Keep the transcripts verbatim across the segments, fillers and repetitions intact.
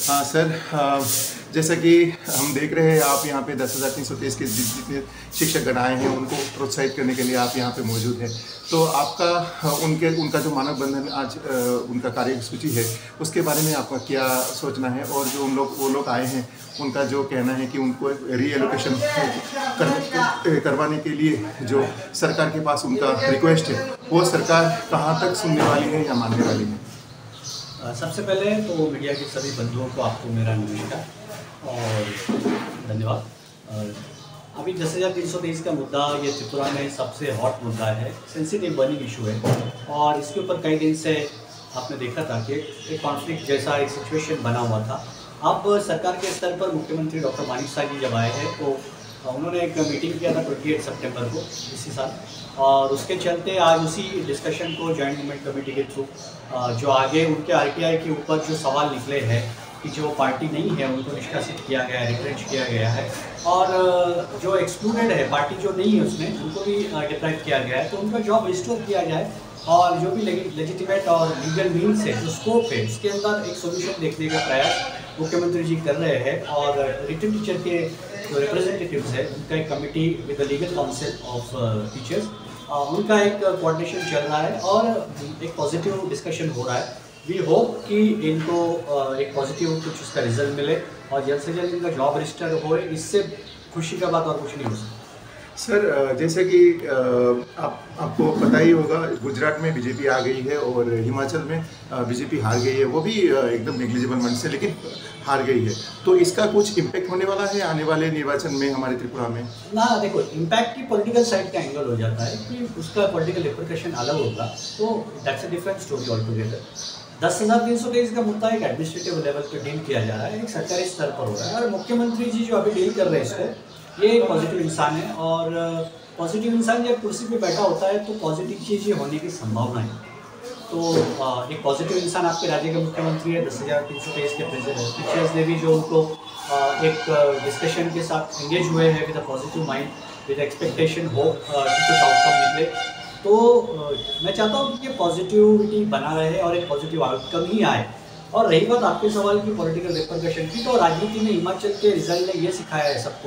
हाँ सर, जैसा कि हम देख रहे हैं आप यहाँ पे दस हज़ार तीन सौ तेईस के जितने शिक्षकगण आए हैं उनको प्रोत्साहित करने के लिए आप यहाँ पे मौजूद हैं। तो आपका उनके उनका जो मानव बंधन आज उनका कार्यसूची है उसके बारे में आपका क्या सोचना है, और जो उन लोग वो लोग आए हैं उनका जो कहना है कि उनको रीएलोकेशन कर, करवाने के लिए जो सरकार के पास उनका रिक्वेस्ट है वो सरकार कहाँ तक सुनने वाली है या मानने वाली है? सबसे पहले तो मीडिया के सभी बंधुओं को आपको मेरा नमस्कार और धन्यवाद। और अभी दस हज़ार तीन सौ तेईस का मुद्दा ये त्रिपुरा में सबसे हॉट मुद्दा है, सेंसिटिव बर्निंग इशू है और इसके ऊपर कई दिन से आपने देखा था कि एक कॉन्फ्लिक्ट जैसा एक सिचुएशन बना हुआ था। अब सरकार के स्तर पर मुख्यमंत्री डॉक्टर मानिक साह जी जब आए हैं तो उन्होंने एक मीटिंग किया था अट्ठाईस सितंबर को इसी साल, और उसके चलते आज उसी डिस्कशन को जॉइंट मूवमेंट कमेटी के थ्रू जो आगे उनके आरटीआई के ऊपर जो सवाल निकले हैं कि जो पार्टी नहीं है उनको निष्कासित किया गया है, रिट्रेंच किया गया है, और जो एक्सक्लूडेड है पार्टी जो नहीं है उसमें उनको भी डिप्राइव किया गया है, तो उनका जॉब रिस्टोर किया जाए और जो भी लेजिटिमेट और लीगल मीन्स है जो स्कोप है उसके अंदर एक सोल्यूशन देखने का प्रयास मुख्यमंत्री जी कर रहे हैं। और रिटर्न टीचर के जो रिप्रेजेंटेटिव्स है उनका एक committee with the legal council of teachers, उनका एक कोऑर्डिनेशन चल रहा है और एक पॉजिटिव डिस्कशन हो रहा है। वी होप कि इनको एक पॉजिटिव कुछ उसका रिजल्ट मिले और जल्द से जल्द इनका जॉब रजिस्टर हो, इससे खुशी का बात और कुछ नहीं हो सकता। सर, जैसे कि आप आपको पता ही होगा गुजरात में बीजेपी आ गई है और हिमाचल में बीजेपी हार गई है, वो भी एकदम नेग्लिजिबल मंच से लेकिन हार गई है। तो इसका कुछ इम्पैक्ट होने वाला है आने वाले निर्वाचन में हमारे त्रिपुरा में? ना देखो, इम्पैक्ट की पॉलिटिकल साइड का एंगल हो जाता है कि उसका पॉलिटिकल रिप्रिकॉशन अलग होगा, तो that's a different story altogether. दस हज़ार तीन सौ तेईस का मुद्दा एक एडमिनिस्ट्रेटिव लेवल पर डील किया जा रहा है, एक सरकारी स्तर पर हो रहा है और मुख्यमंत्री जी जो अभी डील कर रहे हैं इसको, ये एक पॉजिटिव इंसान है और पॉजिटिव इंसान जब कुर्सी पे बैठा होता है तो पॉजिटिव चीज़ें होने की संभावना है। तो एक पॉजिटिव इंसान आपके राज्य के मुख्यमंत्री है, दस हज़ार तीन सौ तेईस के टीचर्स ने भी जो उनको एक डिस्कशन के साथ एंगेज हुए हैं with a positive mind, with expectation hope कि कुछ आउटकम निकले। तो मैं चाहता हूँ कि ये पॉजिटिविटी बना रहे और एक पॉजिटिव आउटकम ही आए। और रही बात आपके सवाल की पॉलिटिकल रिपरकशन की, तो राजनीति में हिमाचल के रिजल्ट ने ये सिखाया है सबको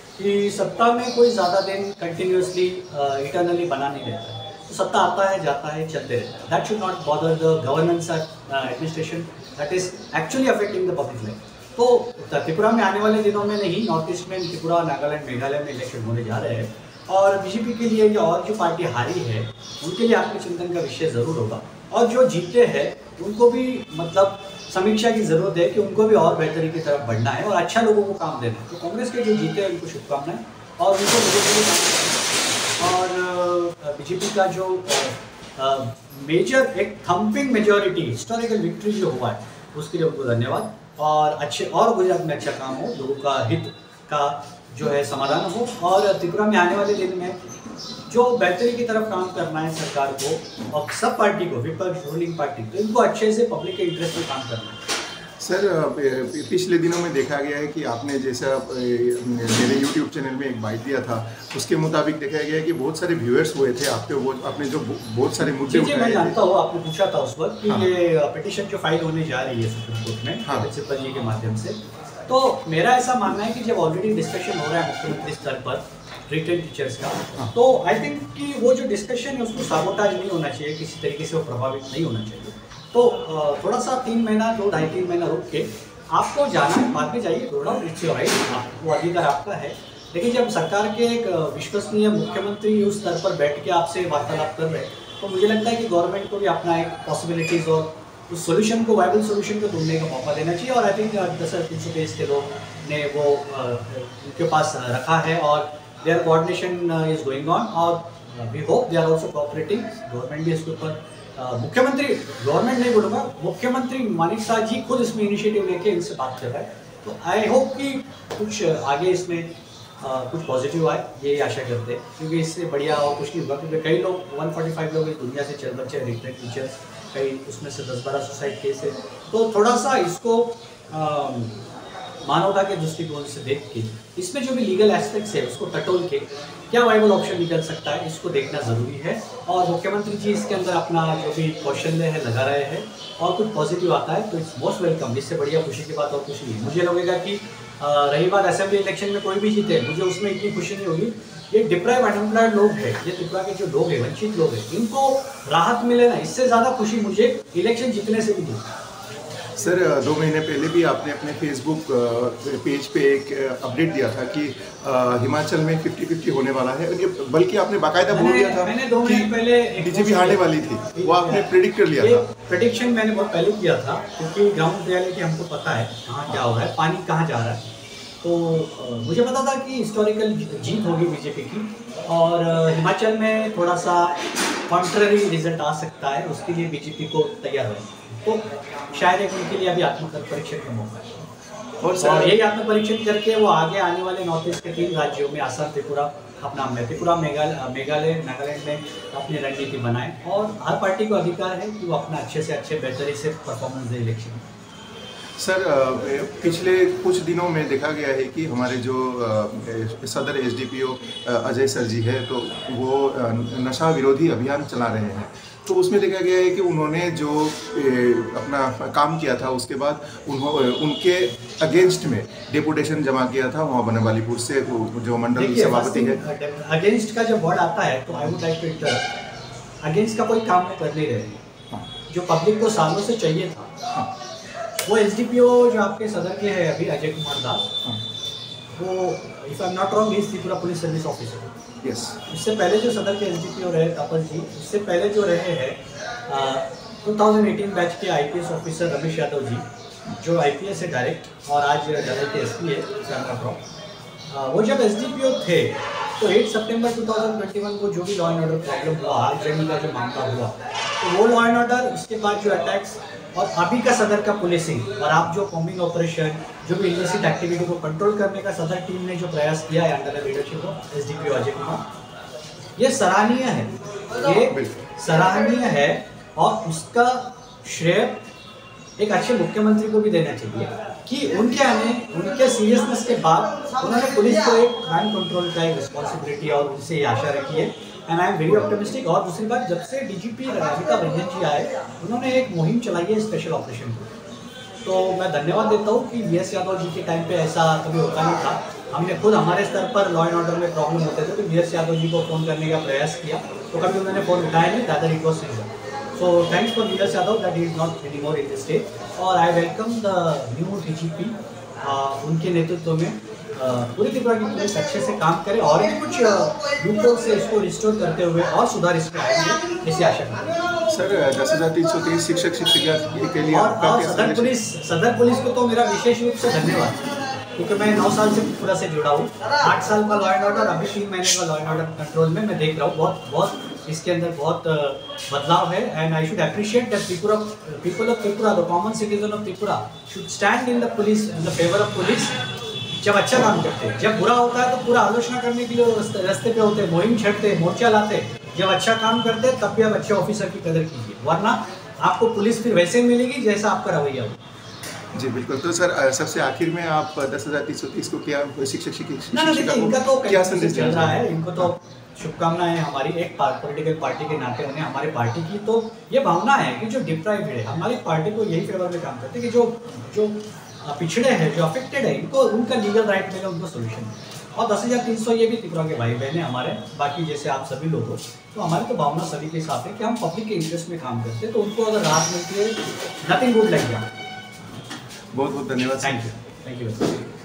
कि सत्ता में कोई ज़्यादा दिन कंटिन्यूसली इटर्नली बना नहीं रहता है, तो सत्ता आता है जाता है चलते रहता है। That should not bother the governance administration that is actually affecting the public life. तो त्रिपुरा में आने वाले दिनों में नहीं, नॉर्थ ईस्ट में त्रिपुरा, नागालैंड, मेघालय में इलेक्शन होने जा रहे हैं और बीजेपी के लिए या और जो पार्टी हारी है उनके लिए आत्मचिंतन का विषय ज़रूर होगा, और जो जीते हैं उनको भी मतलब समीक्षा की ज़रूरत है कि उनको भी और बेहतरी की तरफ बढ़ना है और अच्छा लोगों को काम देना है। तो कांग्रेस के जो जीते हैं उनको शुभकामनाएं और उनको और बीजेपी का जो मेजर एक थम्पिंग मेजॉरिटी हिस्टोरिकल विक्ट्री जो हुआ है उसके लिए उनको धन्यवाद, और अच्छे और गुजरात में अच्छा काम हो, लोगों का हित का जो है समाधान हो, और त्रिपुरा में आने वाले दिन में जो बेहतरी की तरफ काम करना है सरकार को और सब पार्टी को, विपक्ष, रूलिंग पार्टी, तो इनको अच्छे से पब्लिक के इंटरेस्ट में काम करना है। सर, पिछले दिनों में देखा गया है कि आपने जैसा मेरे यूट्यूब चैनल में एक बाइट दिया था उसके मुताबिक देखा गया है कि बहुत सारे व्यूअर्स हुए थे आपके, वो आपने जो बहुत सारे मुद्दे उठाए थे। मैं जानता हूँ, आपने पूछा था उस वक्त कि हाँ। ये पिटीशन जो फाइल होने जा रही है सुप्रीम कोर्ट में प्रिंसिपल जी के माध्यम से, तो मेरा ऐसा मानना है कि जब ऑलरेडी डिस्कशन हो रहा है मुख्यमंत्री स्तर पर रिटर्न टीचर्स का, तो आई थिंक कि वो जो डिस्कशन है उसको साबोटाज नहीं होना चाहिए, किसी तरीके से वो प्रभावित नहीं होना चाहिए। तो थोड़ा सा तीन महीना दो ढाई तीन महीना रुक के आपको जाना है, बाद में जाइए, थोड़ा इट्स योर राइट, वो अधिकार आपका है। लेकिन जब सरकार के एक विश्वसनीय मुख्यमंत्री उस स्तर पर बैठ के आपसे वार्तालाप कर रहे हैं, तो मुझे लगता है कि गवर्नमेंट को भी अपना एक पॉसिबिलिटीज़ और उस सोल्यूशन को, वायबल सोल्यूशन को ढूंढने का मौका देना चाहिए। और आई थिंक दस हज़ार तीन सौ तेईस के लोग ने वो उनके पास रखा है और there coordination is going on, और we hope they are also cooperating. Government भी इसके ऊपर, मुख्यमंत्री, गवर्नमेंट नहीं बोलूँगा, मुख्यमंत्री मानिक साह जी खुद इसमें इनिशिएटिव लेके इनसे बात कर रहा है। तो आई होप कि कुछ आगे इसमें uh, कुछ पॉजिटिव आए, ये आशा करते हैं, क्योंकि इससे बढ़िया और कुछ नहीं होगा। क्योंकि कई लोग एक सौ पैंतालीस लोग इस दुनिया से चल बच्चे रिटर्न टीचर्स, कई उसमें से दस बारह सुसाइड केस है, तो थोड़ा सा इसको मानवता के दृष्टिकोण से देख के इसमें जो भी लीगल एस्पेक्ट्स है उसको टटोल के क्या वाइबल ऑप्शन निकल सकता है, इसको देखना ज़रूरी है। और मुख्यमंत्री जी इसके अंदर अपना जो भी कौशल्य है लगा रहे हैं और कुछ पॉजिटिव आता है तो इट्स मोस्ट वेलकम। इससे बढ़िया खुशी की बात और कुछ नहीं। मुझे लगेगा कि रही बात असेंबली इलेक्शन में कोई भी जीते, मुझे उसमें इतनी खुशी नहीं होगी। ये डिप्राइव अनएम्प्लॉयड लोग हैं, ये त्रिपुरा के जो लोग हैं, वंचित लोग हैं, इनको राहत मिले ना, इससे ज़्यादा खुशी मुझे इलेक्शन जीतने से भी नहीं। सर, दो महीने पहले भी आपने अपने फेसबुक पेज पे एक अपडेट दिया था कि हिमाचल में फिफ्टी फिफ्टी होने वाला है, बल्कि आपने बाकायदा बोल दिया था मैंने दो महीने पहले बीजेपी हारने वाली थी, वो आपने प्रेडिक्ट कर लिया था। प्रेडिक्शन मैंने बहुत पहले किया था क्योंकि ग्राउंड रियलिटी हमको पता है कहाँ क्या हो रहा है, पानी कहाँ जा रहा है। तो मुझे पता था कि हिस्टोरिकल जीत होगी बीजेपी की और हिमाचल में थोड़ा सा कॉन्ट्ररी रिजल्ट आ सकता है, उसके लिए बीजेपी को तैयार है। तो शायद एक उनके लिए अभी आत्मपरीक्षण का मौका है और सर यही आत्मपरीक्षण करके वो आगे आने वाले नॉर्थ ईस्ट के तीन राज्यों में असम, त्रिपुरा, अपना त्रिपुरा, मेघालय मेघालय नागालैंड में अपनी रणनीति बनाए और हर पार्टी को अधिकार है कि वो अपना अच्छे से अच्छे बेहतरी से परफॉर्मेंस दे इलेक्शन। सर, पिछले कुछ दिनों में देखा गया है कि हमारे जो सदर एसडीपीओ अजय सर जी है तो वो नशा विरोधी अभियान चला रहे हैं। तो उसमें देखा गया है कि उन्होंने जो अपना काम किया था उसके बाद उन्होंने उनके अगेंस्ट में डेपुटेशन जमा किया था वहाँ बनवालीपुर से जो मंडल सभापति है। अगेंस्ट का जब वर्ड आता है तो I would like to interrupt, against का कोई काम कर नहीं रहे जो पब्लिक को सालों से चाहिए था। वो एसडीपीओ जो आपके सदर के हैं अभी अजय कुमार दास, वो if I am not wrong is Tripura police service officer. Yes, इससे पहले जो सदर के एसडीपीओ रहे तापस जी, इससे पहले जो रहे हैं टू थाउजेंड एटीन बैच के आईपीएस ऑफिसर रमेश यादव जी, जो आईपीएस है डायरेक्ट और आज डायरेक्ट एसपी है, if I am not wrong. वो जब एसडीपीओ थे तो एट सितंबर टू थाउजेंड ट्वेंटी वन को जो भी लॉ एंड ऑर्डर प्रॉब्लम हुआ, आगजनी का जो मामला हुआ, तो वो लॉ एंड ऑर्डर, इसके बाद जो अटैक्स और अभी का सदर का पुलिसिंग और आप जो कॉम्बिंग ऑपरेशन, जो भी इलिसिट एक्टिविटी को कंट्रोल करने का सदर टीम ने जो प्रयास किया है under the leadership of SDPO Ajay Kumar, ये सराहनीय है, ये सराहनीय है और उसका श्रेय एक अच्छे मुख्यमंत्री को भी देना चाहिए कि उनके आने, उनके सीरियसनेस के बाद उन्होंने पुलिस को एक क्राइम कंट्रोल का एक रिस्पॉन्सिबिलिटी और उनसे ये आशा रखी है and I am very optimistic. और दूसरी बात, जब से डीजीपी अमिताभ रंजन जी आए उन्होंने एक मुहिम चलाई है स्पेशल ऑपरेशन को, तो मैं धन्यवाद देता हूँ कि वी एस यादव जी के टाइम पे ऐसा कभी होता नहीं था। हमने खुद हमारे स्तर पर लॉ एंड ऑर्डर में प्रॉब्लम होते थे तो वी एस यादव जी को फ़ोन करने का प्रयास किया तो कभी उन्होंने फ़ोन उठाया नहीं, that it was single. So thanks for V S Yadav that is not any more in this state. और I welcome the new DGP, उनके नेतृत्व में पूरी त्रिपुरा की पुलिस अच्छे से काम करे और भी कुछ लूपहोल से इसको रिस्टोर करते हुए और सुधार इसमें आएंगे, ऐसी आशा करते हैं। सर, दस हज़ार तीन सौ तेईस शिक्षक शिक्षिका के लिए और, और सदर पुलिस सदर पुलिस को तो मेरा विशेष रूप से धन्यवाद, क्योंकि मैं नौ साल से त्रिपुरा से जुड़ा हूँ। आठ साल का लॉ एंड ऑर्डर, अभी तीन महीने का लॉ एंड ऑर्डर कंट्रोल में मैं देख रहा हूँ, बहुत बहुत इसके अंदर बहुत बदलाव है and I should appreciate that Tripura people of Tripura, the common citizen of Tripura should stand in the police, in the favour of police. जब अच्छा काम करते हैं, जब बुरा होता है तो पूरा आलोचना करने के लिए रास्ते पे होते हैं, मुहिम छेड़ते, मोर्चा लाते। जब अच्छा काम करते तब भी आप अच्छे ऑफिसर की कदर कीजिए, वरना आपको पुलिस फिर वैसे ही मिलेगी जैसा आपका रवैया हो। जी बिल्कुल। तो सर, सबसे आखिर में आप दस हज़ार तीन सौ तीस को क्या शिक्षक शिक्षिका इनका तो क्या संदेश चल रहा है, इनको तो शुभकामनाएं हमारी एक पॉलिटिकल पार्टी के नाते होने हमारे पार्टी की तो ये भावना है कि जो डिप्राइव है हमारी पार्टी को यही फेवर में काम करते हैं कि जो जो पिछड़े हैं, जो अफेक्टेड है, इनको उनका लीगल राइट मिले, उनको सोल्यूशन मिले। और दस हज़ार तीन सौ ये भी त्रिपुरा के भाई बहन हमारे, बाकी जैसे आप सभी लोग हो, तो हमारी तो भावना सभी के साथ है कि हम पब्लिक के इंटरेस्ट में काम करते हैं, तो उनको अगर राहत मिलती है, नथिंग गुड लाइक दैट। बहुत बहुत धन्यवाद। Thank you, thank you.